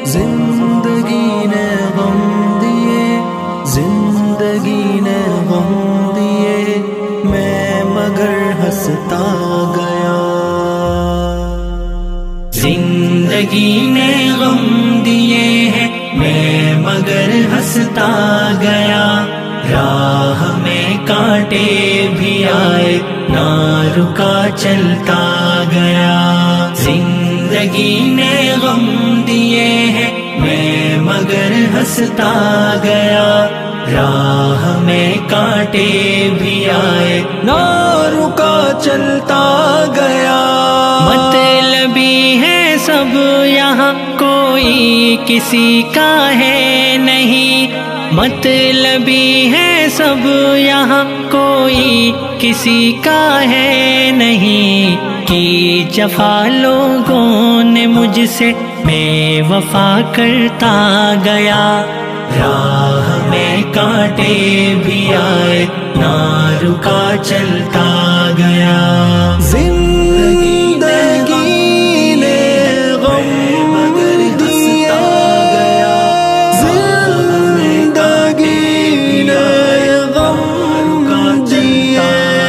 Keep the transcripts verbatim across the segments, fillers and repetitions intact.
زندگی نے غم دیے، زندگی نے غم دیے، میں مگر ہنستا گیا۔ زندگی نے غم دیے ہیں، میں مگر ہنستا گیا۔ راہ میں کانٹے بھی آئے، نہ رکا چلتا گیا۔ زندگی نے غم دیے ہیں، میں مگر ہنستا گیا۔ راہ میں کانٹے بھی آئے، نہ رکا چلتا گیا۔ مطلبی ہے سب یہاں، کوئی کسی کا ہے نہیں۔ مطلبی ہے سب یہاں، کوئی کسی کا ہے نہیں۔ کی جفا لوگوں نے مجھ سے، میں وفا کرتا گیا۔ راہ میں کانٹے بھی آئے، نہ رکا چلتا گیا۔ زندگی نے غم دیا، زندگی نے غم دیا۔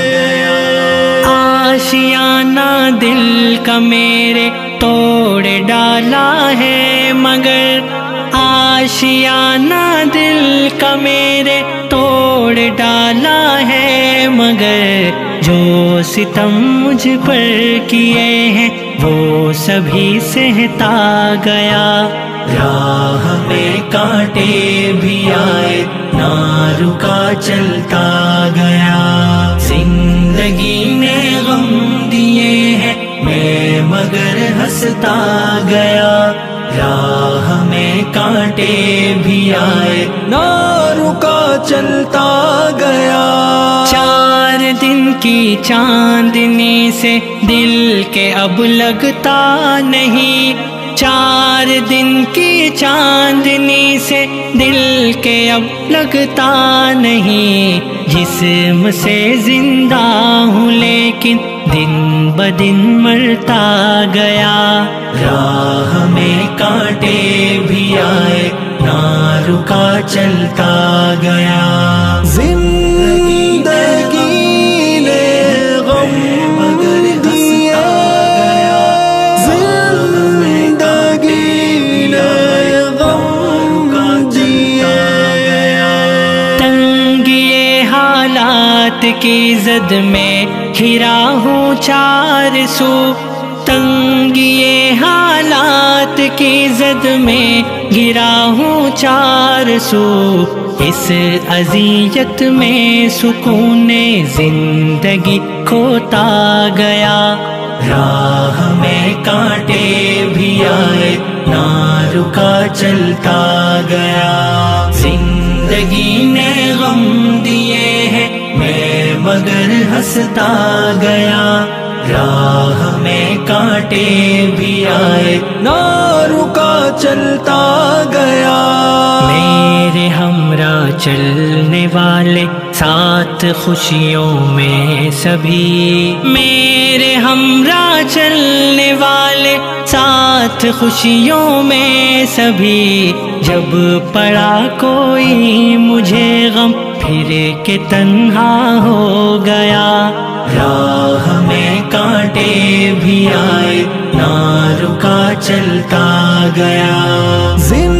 آشیانہ دل کا میرے توڑ ڈالا ہے، مگر آشیانہ دل کا میرے توڑ ڈالا ہے، مگر جو ستم مجھ پر کیے ہیں وہ سبھی سہتا گیا۔ راہ میں کانٹے بھی آئے، نہ رکا چلتا گیا۔ زندگی نے غم دیے ہیں، میں مگر ہنستا گیا۔ راہ میں کانٹے بھی آئے، نہ رکا چلتا گیا۔ چار دن کی چاندنی سے دل کے اب لگتا نہیں، چار دن کی چاندنی سے دل کے اب لگتا نہیں۔ جسم سے زندہ ہوں لیکن دن بدن مرتا گیا۔ راہ میں کانٹے بھی آئے، نہ رکا چلتا گیا۔ زندگی نے غم مگر ہنستا گیا، زندگی نے غم دیا گیا۔ تنگی حالات کی زد میں گھرا ہوں چار سو، تنگی حالات کی زد میں گرا ہوں چار سو۔ اس اذیت میں سکون زندگی کھوتا گیا۔ راہ میں کانٹے بھی آئے، نہ رکا چلتا گیا۔ زندگی نے غم دیے ہیں، میں مگر ہنستا گیا۔ راہ میں کانٹے بھی آئے، نہ رکا چلتا گیا۔ میرے ہمراہ چلنے والے ساتھ خوشیوں میں سبھی، میرے ہمراہ چلنے والے ساتھ خوشیوں میں سبھی۔ جب پڑا کوئی مجھے غم، پھر کے تنہا ہو گیا۔ راہ میں کانٹے بھی آئے، نہ رکا چلتا گیا۔